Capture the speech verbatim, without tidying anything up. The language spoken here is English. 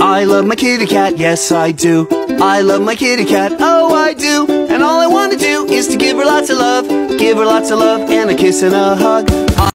I love my kitty cat, yes I do. I love my kitty cat, oh I do. And all I wanna do is to give her lots of love, give her lots of love and a kiss and a hug.